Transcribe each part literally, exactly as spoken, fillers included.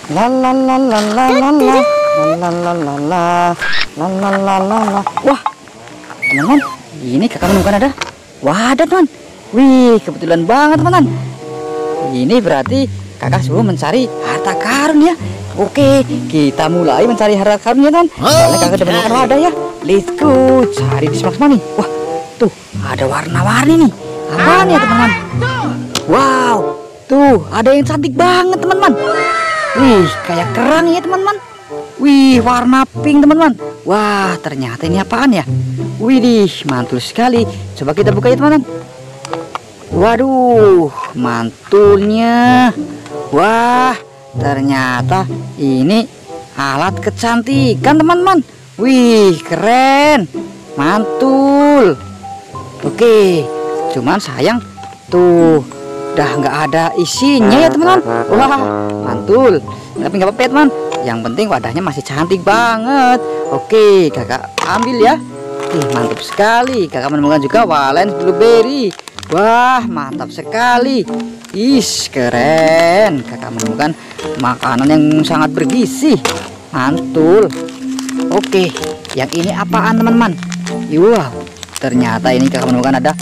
La la la la la la la la la la la la la la la la. Wah, teman-teman, ini kakak menemukan ada wadah, teman. Wih, kebetulan banget, teman-teman. Ini berarti kakak suruh mencari harta karun ya. Oke, kita mulai mencari harta karun ya, teman. Soalnya kakak udah menemukan wadah ya. Let's go, cari di semak-semak nih. Wah, tuh ada warna-warni nih. Apaan ya, teman-teman? Wow, tuh ada yang cantik banget, teman-teman. Wih, kayak kerang ya, teman-teman. Wih, warna pink, teman-teman. Wah, ternyata ini apaan ya? Widih, mantul sekali. Coba kita buka ya, teman-teman. Waduh, mantulnya. Wah, ternyata ini alat kecantikan, teman-teman. Wih, keren. Mantul. Oke, cuman sayang tuh udah nggak ada isinya ya, teman-teman. Wah, mantul. Tapi nggak apa-apa, teman. Yang penting wadahnya masih cantik banget. Oke, kakak ambil ya. Ih, mantap sekali. Kakak menemukan juga Valence blueberry. Wah, mantap sekali. Is, keren. Kakak menemukan makanan yang sangat bergizi. Mantul. Oke, yang ini apaan, teman-teman? Wow, ternyata ini kakak menemukan ada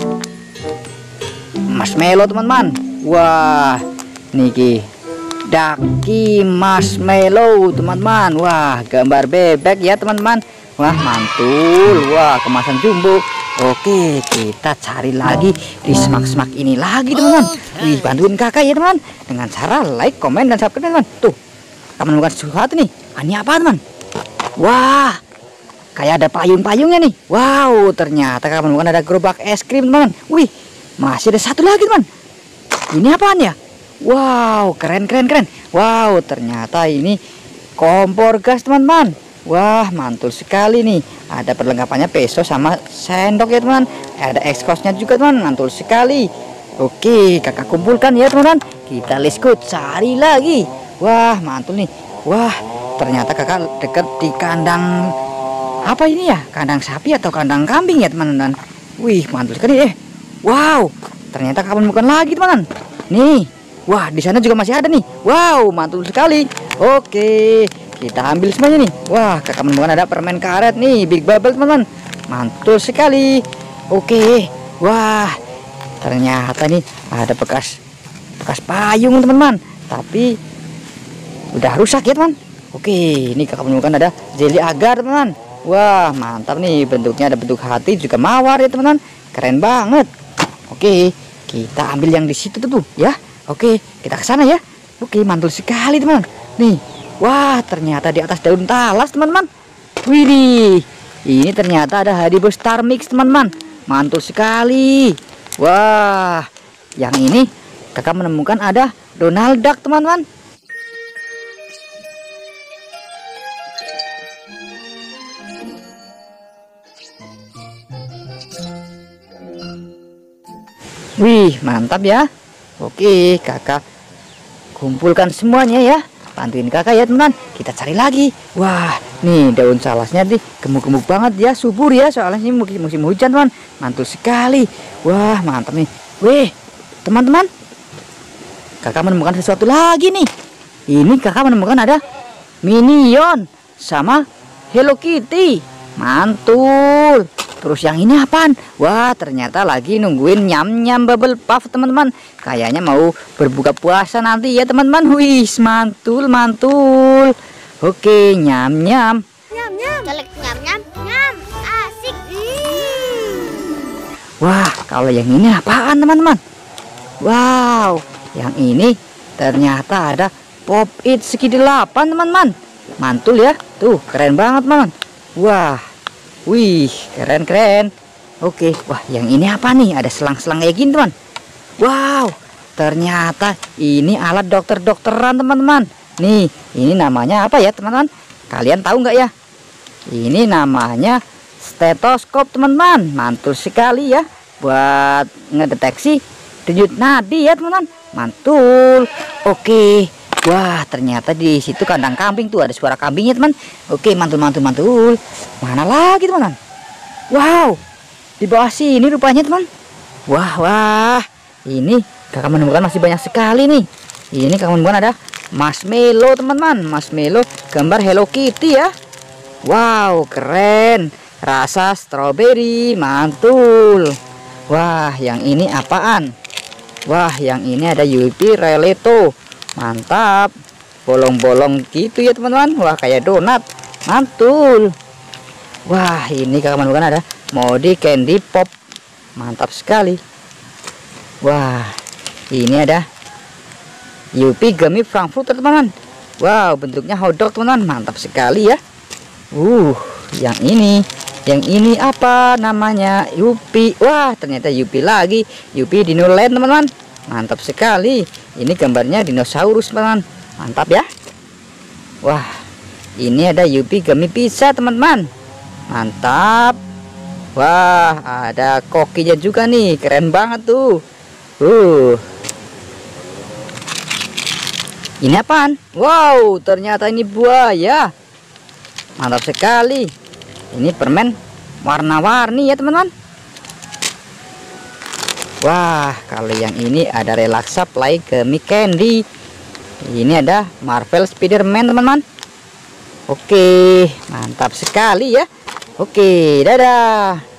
marshmallow, teman-teman. Wah, niki daki marshmallow, teman-teman. Wah, gambar bebek ya, teman-teman. Wah, mantul. Wah, kemasan jumbo. Oke, kita cari lagi di semak-semak ini lagi, teman-teman. Wih, bantuin kakak ya, teman, dengan cara like, komen, dan subscribe, teman. Tuh, kita menemukan sesuatu nih. Ini apa, teman? Wah, kayak ada payung-payungnya nih. Wow, ternyata kakak menemukan ada gerobak es krim, teman. Wih, masih ada satu lagi, teman. Ini apaan ya? Wow, keren, keren, keren. Wow, ternyata ini kompor gas, teman-teman. Wah, mantul sekali nih. Ada perlengkapannya peso sama sendok ya, teman. Ada ekskosnya juga, teman. Mantul sekali. Oke, kakak kumpulkan ya, teman-teman. Kita let's go cari lagi. Wah, mantul nih. Wah, ternyata kakak dekat di kandang apa ini ya? Kandang sapi atau kandang kambing ya, teman-teman. Wih, mantul sekali eh. Wow, ternyata kakak menemukan lagi, teman-teman. Nih. Wah, di sana juga masih ada nih. Wow, mantul sekali. Oke, kita ambil semuanya nih. Wah, kakak menemukan ada permen karet nih, Big Bubble, teman-teman. Mantul sekali. Oke. Wah, ternyata nih ada bekas bekas payung, teman-teman. Tapi udah rusak ya, teman. Oke, ini kakak menemukan ada jelly agar, teman-teman. Wah, mantap nih, bentuknya ada bentuk hati juga mawar ya, teman-teman. Keren banget. Oke, kita ambil yang di situ tuh ya. Oke, kita ke sana ya. Oke, mantul sekali, teman. Nih, wah, ternyata di atas daun talas, teman-teman. Widih, ini ternyata ada Haribo Star Mix, teman-teman. Mantul sekali. Wah, yang ini kakak menemukan ada Donald Duck, teman-teman. Wih, mantap ya. Oke, kakak kumpulkan semuanya ya. Bantuin kakak ya, teman. Kita cari lagi. Wah, nih daun salasnya nih gemuk-gemuk banget ya, subur ya. Soalnya ini musim, musim hujan, teman. Mantul sekali. Wah, mantap nih. Wih, teman-teman, kakak menemukan sesuatu lagi nih. Ini kakak menemukan ada Minion sama Hello Kitty. Mantul. Terus yang ini apaan? Wah, ternyata lagi nungguin nyam-nyam bubble puff, teman-teman. Kayaknya mau berbuka puasa nanti ya, teman-teman. Wih, mantul, mantul. Oke, nyam-nyam. Nyam-nyam. Colek nyam-nyam. Nyam. Asik. Mm. Wah, kalau yang ini apaan, teman-teman? Wow, yang ini ternyata ada Pop It Segi delapan, teman-teman. Mantul ya. Tuh, keren banget, teman-teman. Wah. Wih, keren-keren. Oke, wah, yang ini apa nih? Ada selang-selang kayak gini, teman. Wow, ternyata ini alat dokter-dokteran, teman-teman. Nih, ini namanya apa ya, teman-teman? Kalian tahu nggak ya? Ini namanya stetoskop, teman-teman. Mantul sekali ya, buat ngedeteksi denyut nadi ya, teman-teman. Mantul. Oke. Wah, ternyata di situ kandang kambing tuh ada suara kambingnya, teman. Oke, mantul, mantul, mantul. Mana lagi, teman? Wow, di bawah sini rupanya, teman. Wah, wah. Ini kakak menemukan masih banyak sekali nih. Ini kakak menemukan ada marshmallow teman-teman, marshmallow gambar Hello Kitty ya. Wow, keren. Rasa stroberi, mantul. Wah, yang ini apaan? Wah, yang ini ada Yupi Releto. Mantap. Bolong-bolong gitu ya teman-teman. Wah, kayak donat. Mantul. Wah, ini kawan-kawan ada mode candy pop. Mantap sekali. Wah, ini ada Yupi Gummy Frankfurter teman-teman. Wow, bentuknya hotdog teman-teman. Mantap sekali ya. Uh, yang ini, yang ini apa namanya? Yupi. Wah, ternyata Yupi lagi. Yupi Dinoland teman-teman. Mantap sekali. Ini gambarnya dinosaurus teman-teman. Mantap ya. Wah, ini ada Yupi Gummy Pizza teman-teman. Mantap. Wah, ada kokinya juga nih, keren banget tuh. Uh, ini apaan? Wow, ternyata ini buaya. Mantap sekali. Ini permen warna-warni ya teman-teman. Wah, kalau yang ini ada Relaxa Play Gummy Candy. Ini ada Marvel Spider-Man teman-teman. Oke, mantap sekali ya. Oke, dadah.